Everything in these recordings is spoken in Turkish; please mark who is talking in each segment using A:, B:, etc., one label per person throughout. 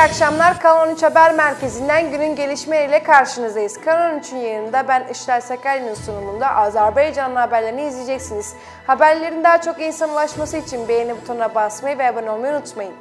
A: akşamlar. Kanal 13 Haber Merkezi'nden günün gelişmeleriyle karşınızdayız. Kanal 13'ün yayınında ben Işıl Sakarya'nın sunumunda Azerbaycan'ın haberlerini izleyeceksiniz. Haberlerin daha çok insana ulaşması için beğeni butonuna basmayı ve abone olmayı unutmayın.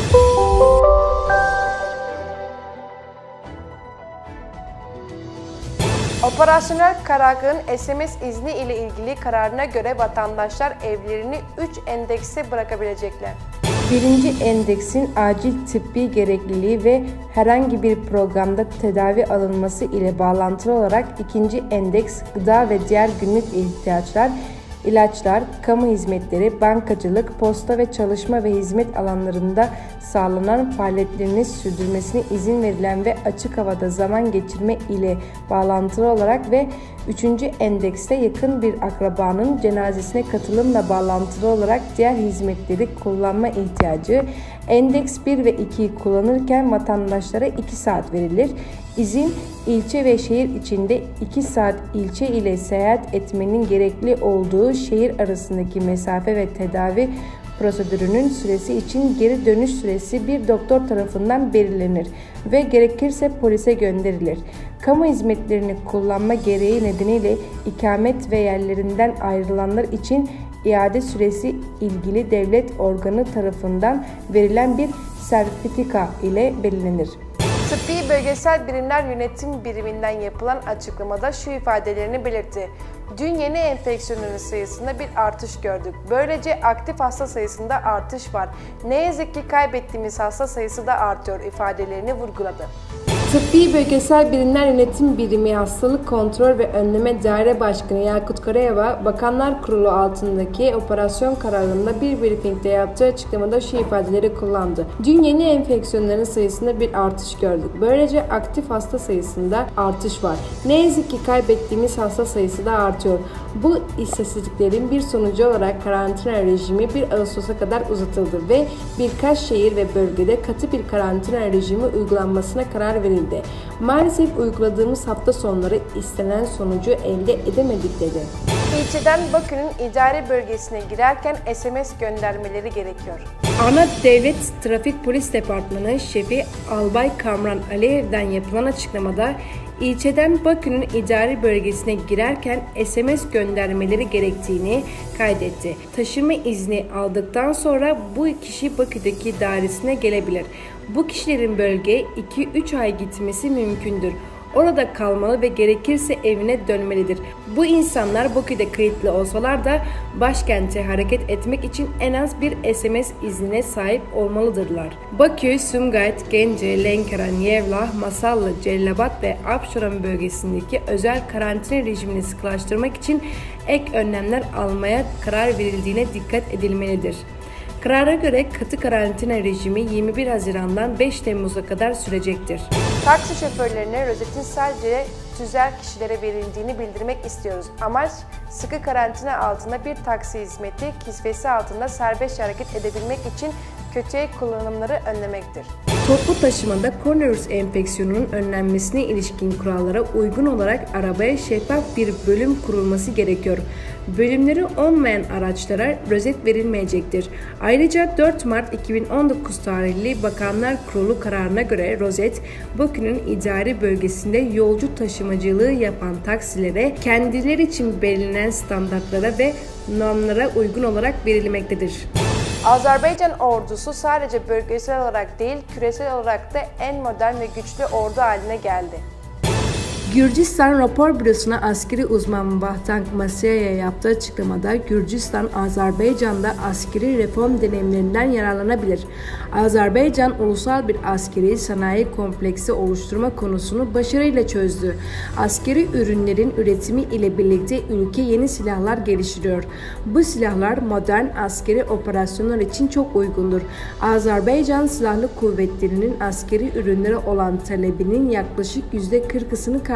A: Operasyonel karargahın SMS izni ile ilgili kararına göre vatandaşlar evlerini 3 endekse bırakabilecekler. Birinci endeksin acil tıbbi gerekliliği ve herhangi bir programda tedavi alınması ile bağlantılı olarak ikinci endeks gıda ve diğer günlük ihtiyaçlar, ilaçlar, kamu hizmetleri, bankacılık, posta ve çalışma ve hizmet alanlarında sağlanan faaliyetlerini sürdürmesine izin verilen ve açık havada zaman geçirme ile bağlantılı olarak ve üçüncü endekste yakın bir akrabanın cenazesine katılımla bağlantılı olarak diğer hizmetleri kullanma ihtiyacı, endeks 1 ve 2'yi kullanırken vatandaşlara 2 saat verilir. İzin, ilçe ve şehir içinde 2 saat ilçe ile seyahat etmenin gerekli olduğu şehir arasındaki mesafe ve tedavi prosedürünün süresi için geri dönüş süresi bir doktor tarafından belirlenir ve gerekirse polise gönderilir. Kamu hizmetlerini kullanma gereği nedeniyle ikamet ve yerlerinden ayrılanlar için iade süresi ilgili devlet organı tarafından verilen bir sertifika ile belirlenir. Tıbbi Bölgesel Birimler Yönetim Biriminden yapılan açıklamada şu ifadelerini belirtti. Dün yeni enfeksiyonların sayısında bir artış gördük. Böylece aktif hasta sayısında artış var. Ne yazık ki kaybettiğimiz hasta sayısı da artıyor ifadelerini vurguladı. Tıbbi Bölgesel Birimler Yönetim Birimi Hastalık Kontrol ve Önleme Daire Başkanı Yakut Karayeva, Bakanlar Kurulu altındaki operasyon kararında bir briefingde yaptığı açıklamada şu ifadeleri kullandı. Dün yeni enfeksiyonların sayısında bir artış gördük. Böylece aktif hasta sayısında artış var. Ne yazık ki kaybettiğimiz hasta sayısı da artıyor. Bu istatistiklerin bir sonucu olarak karantina rejimi 1 Ağustos'a kadar uzatıldı ve birkaç şehir ve bölgede katı bir karantina rejimi uygulanmasına karar verildi. Maalesef uyguladığımız hafta sonları istenen sonucu elde edemedik dedi. İlçeden Bakü'nün idari bölgesine girerken SMS göndermeleri gerekiyor. Ana Devlet Trafik Polis Departmanı Şefi Albay Kamran Aliyev'den yapılan açıklamada ilçeden Bakü'nün idari bölgesine girerken SMS göndermeleri gerektiğini kaydetti. Taşıma izni aldıktan sonra bu kişi Bakü'deki dairesine gelebilir. Bu kişilerin bölgeye 2-3 ay gitmesi mümkündür. Orada kalmalı ve gerekirse evine dönmelidir. Bu insanlar Bakü'de kayıtlı olsalar da başkente hareket etmek için en az bir SMS iznine sahip olmalıdırlar. Bakü, Sumgayit, Gence, Lenkeran, Yevlah, Masallı, Cellabat ve Abşeron bölgesindeki özel karantina rejimini sıkılaştırmak için ek önlemler almaya karar verildiğine dikkat edilmelidir. Karara göre katı karantina rejimi 21 Haziran'dan 5 Temmuz'a kadar sürecektir. Taksi şoförlerine rozetin sadece tüzel kişilere verildiğini bildirmek istiyoruz. Amaç sıkı karantina altında bir taksi hizmeti kisvesi altında serbest hareket edebilmek için kötüye kullanımları önlemektir. Toplu taşımada koronavirüs enfeksiyonunun önlenmesine ilişkin kurallara uygun olarak arabaya şeffaf bir bölüm kurulması gerekiyor. Bölümleri olmayan araçlara rozet verilmeyecektir. Ayrıca 4 Mart 2019 tarihli Bakanlar Kurulu kararına göre rozet, Bakü'nün idari bölgesinde yolcu taşımacılığı yapan taksilere kendileri için belirlenen standartlara ve normlara uygun olarak verilmektedir. Azerbaycan ordusu sadece bölgesel olarak değil, küresel olarak da en modern ve güçlü ordu haline geldi. Gürcistan Rapor Bürosu'na askeri uzman Vahtank Masiyaya yaptığı açıklamada Gürcistan, Azerbaycan'da askeri reform deneyimlerinden yararlanabilir. Azerbaycan, ulusal bir askeri sanayi kompleksi oluşturma konusunu başarıyla çözdü. Askeri ürünlerin üretimi ile birlikte ülke yeni silahlar geliştiriyor. Bu silahlar modern askeri operasyonlar için çok uygundur. Azerbaycan Silahlı Kuvvetleri'nin askeri ürünlere olan talebinin yaklaşık %40'ını karşılıyor.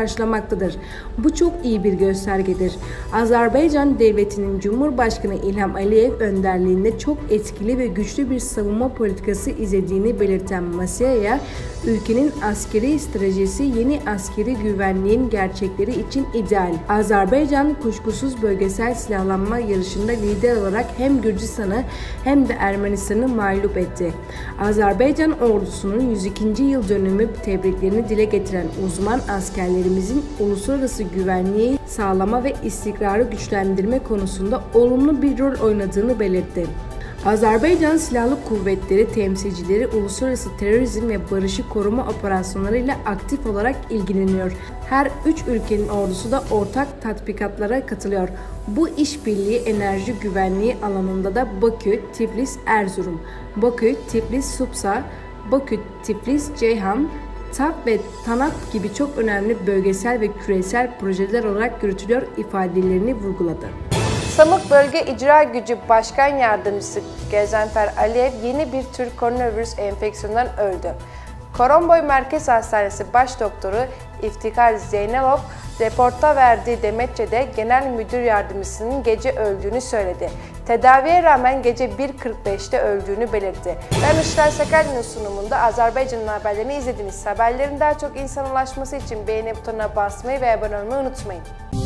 A: karşılamaktadır. Bu çok iyi bir göstergedir. Azerbaycan Devleti'nin Cumhurbaşkanı İlham Aliyev önderliğinde çok etkili ve güçlü bir savunma politikası izlediğini belirten Masaya, ülkenin askeri stratejisi yeni askeri güvenliğin gerçekleri için ideal. Azerbaycan kuşkusuz bölgesel silahlanma yarışında lider olarak hem Gürcistan'ı hem de Ermenistan'ı mağlup etti. Azerbaycan ordusunun 102. yıl dönümü tebriklerini dile getiren uzman askerlerimizin uluslararası güvenliği sağlama ve istikrarı güçlendirme konusunda olumlu bir rol oynadığını belirtti. Azerbaycan Silahlı Kuvvetleri temsilcileri uluslararası terörizm ve barışı koruma operasyonlarıyla aktif olarak ilgileniyor. Her üç ülkenin ordusu da ortak tatbikatlara katılıyor. Bu işbirliği enerji güvenliği alanında da Bakü, Tiflis, Erzurum, Bakü, Tiflis, Supsa, Bakü, Tiflis, Ceyhan, TAP ve TANAP gibi çok önemli bölgesel ve küresel projeler olarak yürütülüyor ifadelerini vurguladı. Samuk Bölge İcra Gücü Başkan Yardımcısı Gazanfer Aliyev yeni bir tür koronavirüs enfeksiyonundan öldü. Koronboy Merkez Hastanesi Baş Doktoru İftikhar Zeynelov, reporta verdiği demetçede genel müdür yardımcısının gece öldüğünü söyledi. Tedaviye rağmen gece 1.45'te öldüğünü belirtti. Ben Işıl Sakarya'nın sunumunda Azerbaycan'ın haberlerini izlediniz. Haberlerin daha çok insana ulaşması için beğeni butonuna basmayı ve abone olmayı unutmayın.